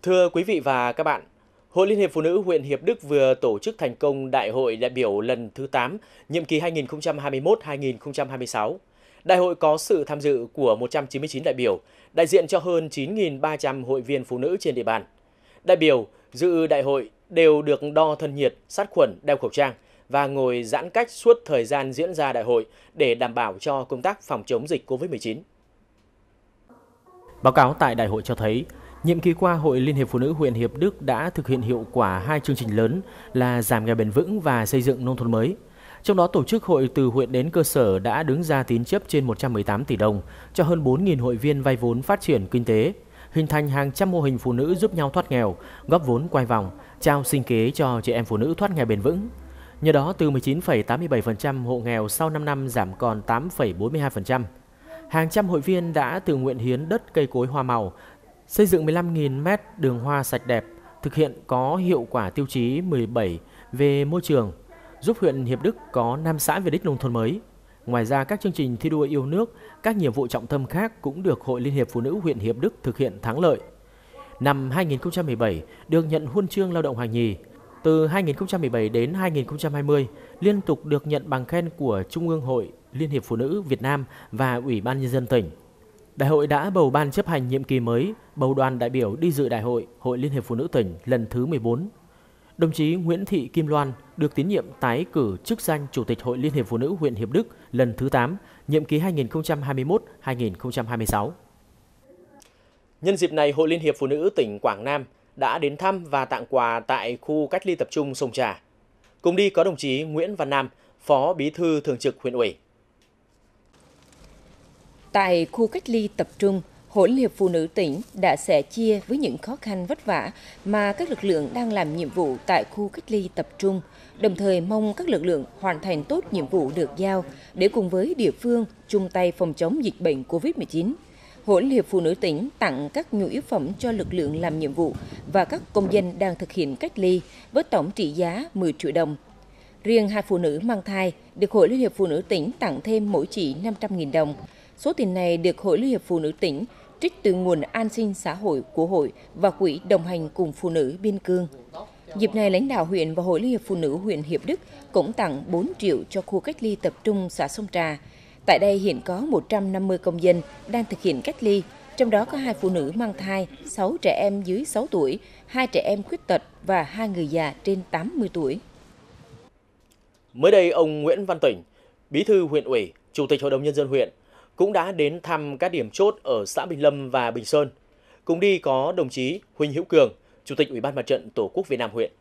Thưa quý vị và các bạn, Hội Liên hiệp Phụ nữ huyện Hiệp Đức vừa tổ chức thành công Đại hội đại biểu lần thứ 8, nhiệm kỳ 2021-2026. Đại hội có sự tham dự của 199 đại biểu, đại diện cho hơn 9.300 hội viên phụ nữ trên địa bàn. Đại biểu dự đại hội đều được đo thân nhiệt, sát khuẩn, đeo khẩu trang và ngồi giãn cách suốt thời gian diễn ra đại hội để đảm bảo cho công tác phòng chống dịch COVID-19. Báo cáo tại đại hội cho thấy, nhiệm kỳ qua, Hội Liên hiệp Phụ nữ huyện Hiệp Đức đã thực hiện hiệu quả hai chương trình lớn là giảm nghèo bền vững và xây dựng nông thôn mới. Trong đó, tổ chức hội từ huyện đến cơ sở đã đứng ra tín chấp trên 118 tỷ đồng cho hơn 4.000 hội viên vay vốn phát triển kinh tế, hình thành hàng trăm mô hình phụ nữ giúp nhau thoát nghèo, góp vốn quay vòng, trao sinh kế cho chị em phụ nữ thoát nghèo bền vững. Nhờ đó, từ 19,87% hộ nghèo sau 5 năm giảm còn 8,42%. Hàng trăm hội viên đã tự nguyện hiến đất cây cối hoa màu, xây dựng 15.000 mét đường hoa sạch đẹp, thực hiện có hiệu quả tiêu chí 17 về môi trường, giúp huyện Hiệp Đức có 5 xã về đích nông thôn mới. Ngoài ra, các chương trình thi đua yêu nước, các nhiệm vụ trọng tâm khác cũng được Hội Liên hiệp Phụ nữ huyện Hiệp Đức thực hiện thắng lợi. Năm 2017, được nhận huân chương lao động hạng nhì. Từ 2017 đến 2020, liên tục được nhận bằng khen của Trung ương Hội Liên hiệp Phụ nữ Việt Nam và Ủy ban Nhân dân tỉnh. Đại hội đã bầu ban chấp hành nhiệm kỳ mới, bầu đoàn đại biểu đi dự Đại hội Hội Liên hiệp Phụ nữ tỉnh lần thứ 14. Đồng chí Nguyễn Thị Kim Loan được tín nhiệm tái cử chức danh Chủ tịch Hội Liên hiệp Phụ nữ huyện Hiệp Đức lần thứ 8, nhiệm kỳ 2021-2026. Nhân dịp này, Hội Liên hiệp Phụ nữ tỉnh Quảng Nam đã đến thăm và tặng quà tại khu cách ly tập trung Sông Trà. Cùng đi có đồng chí Nguyễn Văn Nam, Phó Bí thư Thường trực huyện ủy. Tại khu cách ly tập trung, Hội Liên hiệp Phụ nữ tỉnh đã sẻ chia với những khó khăn vất vả mà các lực lượng đang làm nhiệm vụ tại khu cách ly tập trung, đồng thời mong các lực lượng hoàn thành tốt nhiệm vụ được giao để cùng với địa phương chung tay phòng chống dịch bệnh COVID-19. Hội Liên hiệp Phụ nữ tỉnh tặng các nhu yếu phẩm cho lực lượng làm nhiệm vụ và các công dân đang thực hiện cách ly với tổng trị giá 10 triệu đồng. Riêng hai phụ nữ mang thai được Hội Liên hiệp Phụ nữ tỉnh tặng thêm mỗi chị 500.000 đồng. Số tiền này được Hội Liên hiệp Phụ nữ tỉnh trích từ nguồn an sinh xã hội của hội và quỹ đồng hành cùng phụ nữ biên cương. Dịp này, lãnh đạo huyện và Hội Liên hiệp Phụ nữ huyện Hiệp Đức cũng tặng 4 triệu cho khu cách ly tập trung xã Sông Trà. Tại đây hiện có 150 công dân đang thực hiện cách ly, trong đó có 2 phụ nữ mang thai, 6 trẻ em dưới 6 tuổi, 2 trẻ em khuyết tật và 2 người già trên 80 tuổi. Mới đây, ông Nguyễn Văn Tỉnh, Bí thư huyện ủy, Chủ tịch Hội đồng Nhân dân huyện, cũng đã đến thăm các điểm chốt ở xã Bình Lâm và Bình Sơn. Cùng đi có đồng chí Huỳnh Hữu Cường, Chủ tịch Ủy ban Mặt trận Tổ quốc Việt Nam huyện.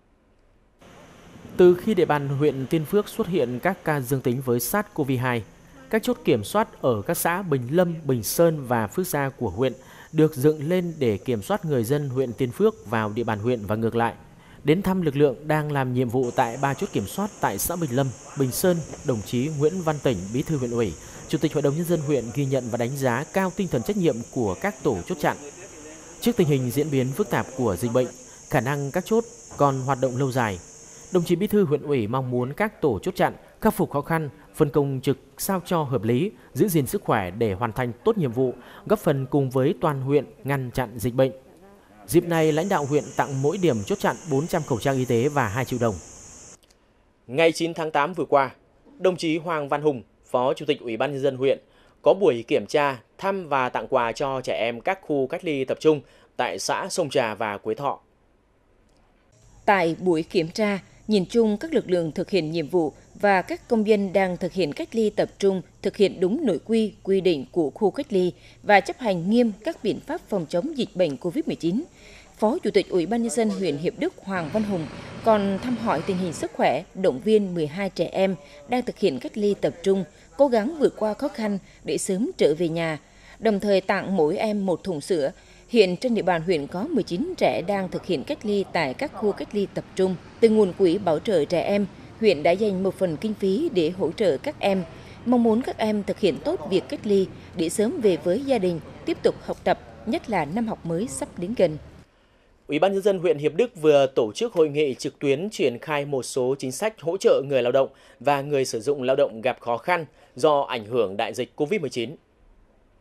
Từ khi địa bàn huyện Tiên Phước xuất hiện các ca dương tính với SARS-CoV-2, các chốt kiểm soát ở các xã Bình Lâm, Bình Sơn và Phước Gia của huyện được dựng lên để kiểm soát người dân huyện Tiên Phước vào địa bàn huyện và ngược lại. Đến thăm lực lượng đang làm nhiệm vụ tại 3 chốt kiểm soát tại xã Bình Lâm, Bình Sơn, đồng chí Nguyễn Văn Tỉnh, Bí thư huyện ủy, Chủ tịch Hội đồng Nhân dân huyện ghi nhận và đánh giá cao tinh thần trách nhiệm của các tổ chốt chặn. Trước tình hình diễn biến phức tạp của dịch bệnh, khả năng các chốt còn hoạt động lâu dài, đồng chí Bí thư huyện ủy mong muốn các tổ chốt chặn khắc phục khó khăn, phân công trực sao cho hợp lý, giữ gìn sức khỏe để hoàn thành tốt nhiệm vụ, góp phần cùng với toàn huyện ngăn chặn dịch bệnh. Dịp này, lãnh đạo huyện tặng mỗi điểm chốt chặn 400 khẩu trang y tế và 2 triệu đồng. Ngày 9 tháng 8 vừa qua, đồng chí Hoàng Văn Hùng, Phó Chủ tịch Ủy ban Nhân dân huyện, có buổi kiểm tra, thăm và tặng quà cho trẻ em các khu cách ly tập trung tại xã Sông Trà và Quế Thọ. Tại buổi kiểm tra, nhìn chung các lực lượng thực hiện nhiệm vụ và các công dân đang thực hiện cách ly tập trung thực hiện đúng nội quy, quy định của khu cách ly và chấp hành nghiêm các biện pháp phòng chống dịch bệnh COVID-19. Phó Chủ tịch Ủy ban Nhân dân huyện Hiệp Đức Hoàng Văn Hùng còn thăm hỏi tình hình sức khỏe, động viên 12 trẻ em đang thực hiện cách ly tập trung, cố gắng vượt qua khó khăn để sớm trở về nhà, đồng thời tặng mỗi em một thùng sữa. Hiện trên địa bàn huyện có 19 trẻ đang thực hiện cách ly tại các khu cách ly tập trung. Từ nguồn quỹ bảo trợ trẻ em, huyện đã dành một phần kinh phí để hỗ trợ các em. Mong muốn các em thực hiện tốt việc cách ly để sớm về với gia đình, tiếp tục học tập, nhất là năm học mới sắp đến gần. Ủy ban Nhân dân huyện Hiệp Đức vừa tổ chức hội nghị trực tuyến triển khai một số chính sách hỗ trợ người lao động và người sử dụng lao động gặp khó khăn do ảnh hưởng đại dịch COVID-19.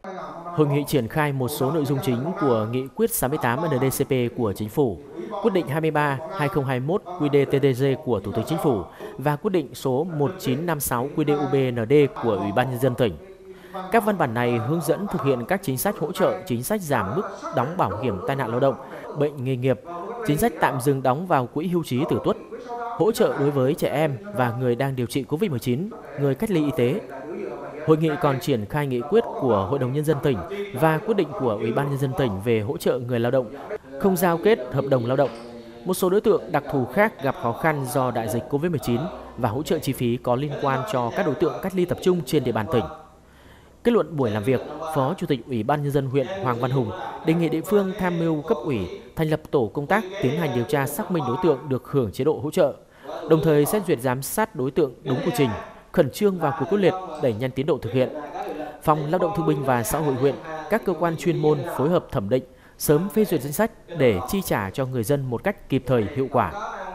Hội nghị triển khai một số nội dung chính của Nghị quyết 68 NDCP của Chính phủ, Quyết định 23/2021 QĐ-TTG của Thủ tướng Chính phủ và Quyết định số 1956 QĐ-UBND của Ủy ban Nhân dân tỉnh. Các văn bản này hướng dẫn thực hiện các chính sách hỗ trợ, chính sách giảm mức đóng bảo hiểm tai nạn lao động, bệnh nghề nghiệp, chính sách tạm dừng đóng vào quỹ hưu trí tử tuất, hỗ trợ đối với trẻ em và người đang điều trị COVID-19, người cách ly y tế. Hội nghị còn triển khai nghị quyết của Hội đồng Nhân dân tỉnh và quyết định của Ủy ban Nhân dân tỉnh về hỗ trợ người lao động không giao kết hợp đồng lao động, một số đối tượng đặc thù khác gặp khó khăn do đại dịch COVID-19 và hỗ trợ chi phí có liên quan cho các đối tượng cách ly tập trung trên địa bàn tỉnh. Kết luận buổi làm việc, Phó Chủ tịch Ủy ban Nhân dân huyện Hoàng Văn Hùng đề nghị địa phương tham mưu cấp ủy thành lập tổ công tác tiến hành điều tra xác minh đối tượng được hưởng chế độ hỗ trợ, đồng thời xét duyệt giám sát đối tượng đúng quy trình, khẩn trương vào cuộc quyết liệt đẩy nhanh tiến độ thực hiện. Phòng Lao động Thương binh và Xã hội huyện, các cơ quan chuyên môn phối hợp thẩm định, sớm phê duyệt danh sách để chi trả cho người dân một cách kịp thời, hiệu quả.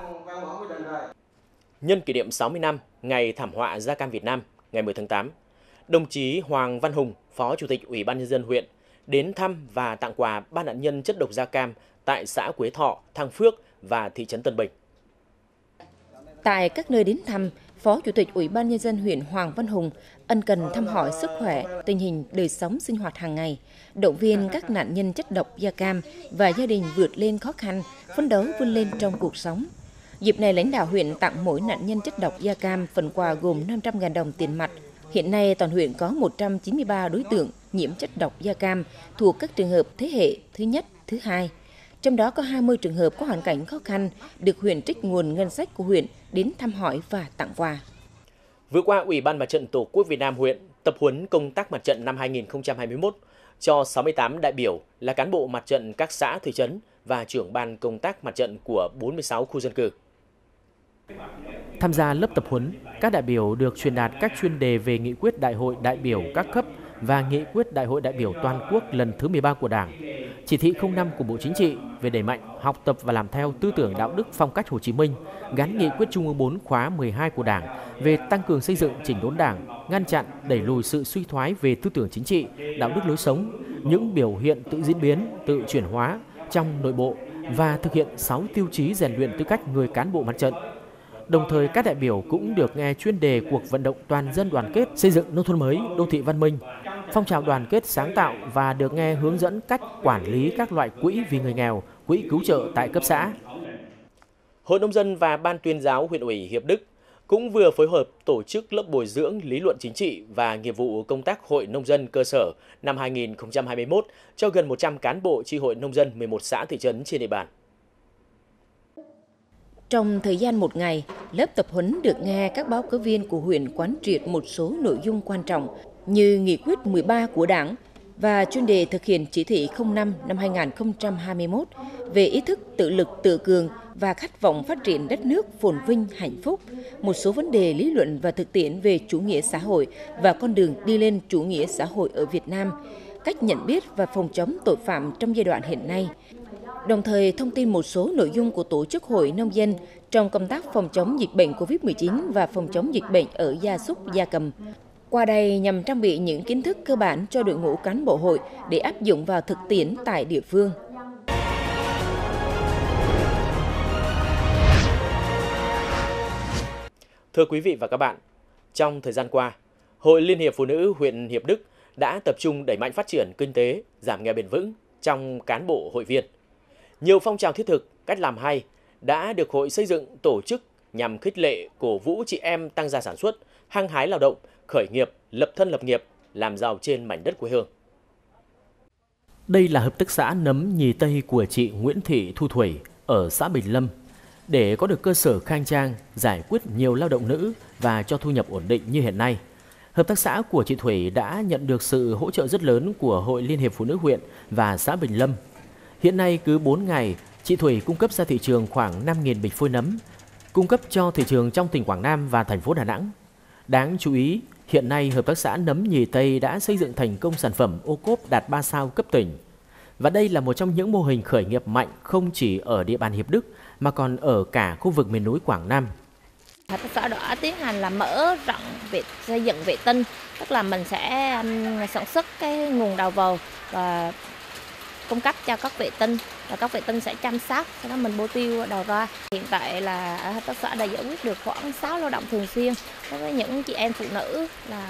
Nhân kỷ niệm 60 năm Ngày Thảm họa da cam Việt Nam, ngày 10 tháng 8, đồng chí Hoàng Văn Hùng, Phó Chủ tịch Ủy ban Nhân dân huyện, đến thăm và tặng quà 3 nạn nhân chất độc da cam tại xã Quế Thọ, Thăng Phước và thị trấn Tân Bình. Tại các nơi đến thăm, Phó Chủ tịch Ủy ban Nhân dân huyện Hoàng Văn Hùng ân cần thăm hỏi sức khỏe, tình hình đời sống sinh hoạt hàng ngày, động viên các nạn nhân chất độc da cam và gia đình vượt lên khó khăn, phấn đấu vươn lên trong cuộc sống. Dịp này, lãnh đạo huyện tặng mỗi nạn nhân chất độc da cam phần quà gồm 500.000 đồng tiền mặt. Hiện nay, toàn huyện có 193 đối tượng nhiễm chất độc da cam thuộc các trường hợp thế hệ thứ nhất, thứ hai. Trong đó có 20 trường hợp có hoàn cảnh khó khăn được huyện trích nguồn ngân sách của huyện đến thăm hỏi và tặng quà. Vừa qua, Ủy ban Mặt trận Tổ quốc Việt Nam huyện tập huấn công tác mặt trận năm 2021 cho 68 đại biểu là cán bộ mặt trận các xã, thị trấn và trưởng ban công tác mặt trận của 46 khu dân cư. Tham gia lớp tập huấn, các đại biểu được truyền đạt các chuyên đề về nghị quyết Đại hội đại biểu các cấp và nghị quyết Đại hội đại biểu toàn quốc lần thứ 13 của Đảng, chỉ thị 05 của Bộ Chính trị về đẩy mạnh học tập và làm theo tư tưởng đạo đức phong cách Hồ Chí Minh, gắn nghị quyết Trung ương 4 khóa 12 của Đảng về tăng cường xây dựng chỉnh đốn Đảng, ngăn chặn đẩy lùi sự suy thoái về tư tưởng chính trị, đạo đức lối sống, những biểu hiện tự diễn biến, tự chuyển hóa trong nội bộ và thực hiện 6 tiêu chí rèn luyện tư cách người cán bộ mặt trận. Đồng thời, các đại biểu cũng được nghe chuyên đề cuộc vận động toàn dân đoàn kết xây dựng nông thôn mới, đô thị văn minh, phong trào đoàn kết sáng tạo và được nghe hướng dẫn cách quản lý các loại quỹ vì người nghèo, quỹ cứu trợ tại cấp xã. Hội Nông dân và Ban tuyên giáo huyện ủy Hiệp Đức cũng vừa phối hợp tổ chức lớp bồi dưỡng lý luận chính trị và nghiệp vụ công tác Hội Nông dân cơ sở năm 2021 cho gần 100 cán bộ chi hội nông dân 11 xã thị trấn trên địa bàn. Trong thời gian một ngày, lớp tập huấn được nghe các báo cáo viên của huyện quán triệt một số nội dung quan trọng như nghị quyết 13 của Đảng và chuyên đề thực hiện chỉ thị 05 năm 2021 về ý thức tự lực tự cường và khát vọng phát triển đất nước phồn vinh hạnh phúc, một số vấn đề lý luận và thực tiễn về chủ nghĩa xã hội và con đường đi lên chủ nghĩa xã hội ở Việt Nam, cách nhận biết và phòng chống tội phạm trong giai đoạn hiện nay. Đồng thời thông tin một số nội dung của Tổ chức Hội Nông dân trong công tác phòng chống dịch bệnh COVID-19 và phòng chống dịch bệnh ở gia súc, gia cầm. Qua đây nhằm trang bị những kiến thức cơ bản cho đội ngũ cán bộ hội để áp dụng vào thực tiễn tại địa phương. Thưa quý vị và các bạn, trong thời gian qua, Hội Liên hiệp Phụ nữ huyện Hiệp Đức đã tập trung đẩy mạnh phát triển kinh tế, giảm nghèo bền vững trong cán bộ hội viên. Nhiều phong trào thiết thực, cách làm hay đã được hội xây dựng tổ chức nhằm khích lệ, cổ vũ chị em tăng gia sản xuất, hăng hái lao động, khởi nghiệp, lập thân lập nghiệp, làm giàu trên mảnh đất quê hương. Đây là hợp tác xã nấm Nhì Tây của chị Nguyễn Thị Thu Thủy ở xã Bình Lâm. Để có được cơ sở khang trang, giải quyết nhiều lao động nữ và cho thu nhập ổn định như hiện nay, hợp tác xã của chị Thủy đã nhận được sự hỗ trợ rất lớn của Hội Liên hiệp Phụ nữ huyện và xã Bình Lâm. Hiện nay cứ 4 ngày, chị Thủy cung cấp ra thị trường khoảng 5.000 bịch phôi nấm, cung cấp cho thị trường trong tỉnh Quảng Nam và thành phố Đà Nẵng. Đáng chú ý, hiện nay hợp tác xã nấm Nhì Tây đã xây dựng thành công sản phẩm ô cốp đạt 3 sao cấp tỉnh. Và đây là một trong những mô hình khởi nghiệp mạnh không chỉ ở địa bàn Hiệp Đức mà còn ở cả khu vực miền núi Quảng Nam. Hợp tác xã đã tiến hành là mở rộng xây dựng vệ tinh, tức là mình sẽ sản xuất cái nguồn đầu vào và cung cấp cho các vệ tinh, và các vệ tinh sẽ chăm sóc, sau đó mình bổ tiêu đầu ra. Hiện tại là ở hợp tác xã đã giải quyết được khoảng 6 lao động thường xuyên đối với những chị em phụ nữ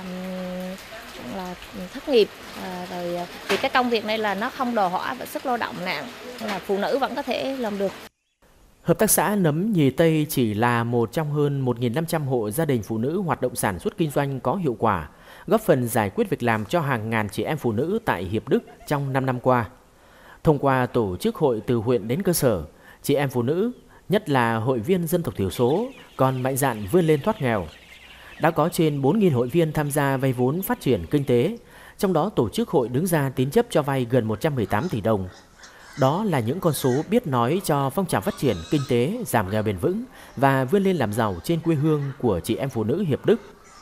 là thất nghiệp, rồi vì cái công việc này là nó không đòi hỏi và sức lao động nặng, nên là phụ nữ vẫn có thể làm được. Hợp tác xã Nấm Nhì Tây chỉ là một trong hơn 1.500 hộ gia đình phụ nữ hoạt động sản xuất kinh doanh có hiệu quả, góp phần giải quyết việc làm cho hàng ngàn chị em phụ nữ tại Hiệp Đức trong 5 năm qua. Thông qua tổ chức hội từ huyện đến cơ sở, chị em phụ nữ, nhất là hội viên dân tộc thiểu số, còn mạnh dạn vươn lên thoát nghèo. Đã có trên 4.000 hội viên tham gia vay vốn phát triển kinh tế, trong đó tổ chức hội đứng ra tín chấp cho vay gần 118 tỷ đồng. Đó là những con số biết nói cho phong trào phát triển kinh tế, giảm nghèo bền vững và vươn lên làm giàu trên quê hương của chị em phụ nữ Hiệp Đức.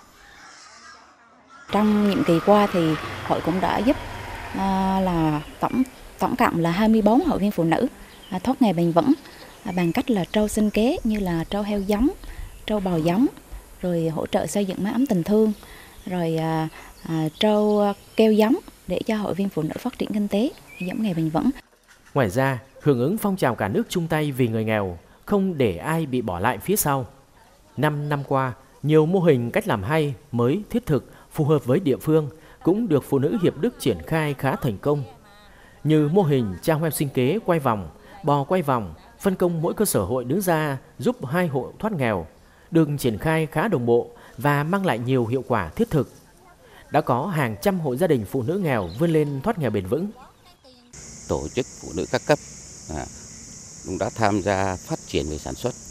Trong nhiệm kỳ qua thì hội cũng đã giúp là tổng cộng là 24 hội viên phụ nữ thoát nghèo bền vững bằng cách là trâu sinh kế như là trâu heo giống, trâu bò giống, rồi hỗ trợ xây dựng mái ấm tình thương, rồi trâu keo giống để cho hội viên phụ nữ phát triển kinh tế, giảm nghèo bền vững. Ngoài ra, hưởng ứng phong trào cả nước chung tay vì người nghèo, không để ai bị bỏ lại phía sau. 5 năm qua, nhiều mô hình cách làm hay, mới, thiết thực, phù hợp với địa phương cũng được phụ nữ Hiệp Đức triển khai khá thành công. Như mô hình trao heo sinh kế quay vòng, bò quay vòng, phân công mỗi cơ sở hội đứng ra giúp 2 hộ thoát nghèo, được triển khai khá đồng bộ và mang lại nhiều hiệu quả thiết thực. Đã có hàng trăm hộ gia đình phụ nữ nghèo vươn lên thoát nghèo bền vững. Tổ chức phụ nữ các cấp cũng đã tham gia phát triển về sản xuất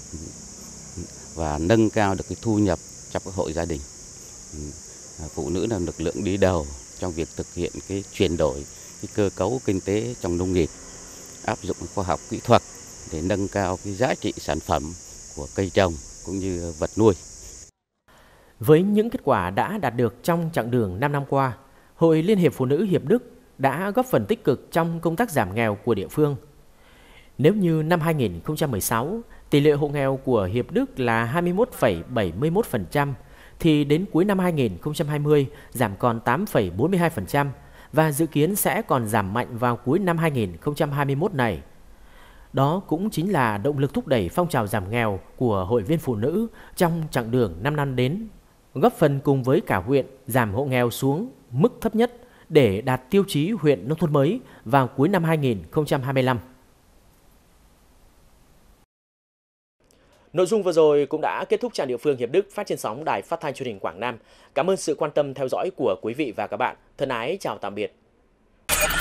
và nâng cao được cái thu nhập trong các hộ gia đình. Phụ nữ là lực lượng đi đầu trong việc thực hiện cái chuyển đổi cái cơ cấu kinh tế trong nông nghiệp, áp dụng khoa học kỹ thuật để nâng cao cái giá trị sản phẩm của cây trồng cũng như vật nuôi. Với những kết quả đã đạt được trong chặng đường 5 năm qua, Hội Liên hiệp Phụ nữ Hiệp Đức đã góp phần tích cực trong công tác giảm nghèo của địa phương. Nếu như năm 2016, tỷ lệ hộ nghèo của Hiệp Đức là 21,71%, thì đến cuối năm 2020 giảm còn 8,42% và dự kiến sẽ còn giảm mạnh vào cuối năm 2021 này. Đó cũng chính là động lực thúc đẩy phong trào giảm nghèo của hội viên phụ nữ trong chặng đường 5 năm đến, góp phần cùng với cả huyện giảm hộ nghèo xuống mức thấp nhất để đạt tiêu chí huyện nông thôn mới vào cuối năm 2025. Nội dung vừa rồi cũng đã kết thúc trang địa phương Hiệp Đức phát trên sóng Đài Phát thanh Truyền hình Quảng Nam. Cảm ơn sự quan tâm theo dõi của quý vị và các bạn. Thân ái chào tạm biệt.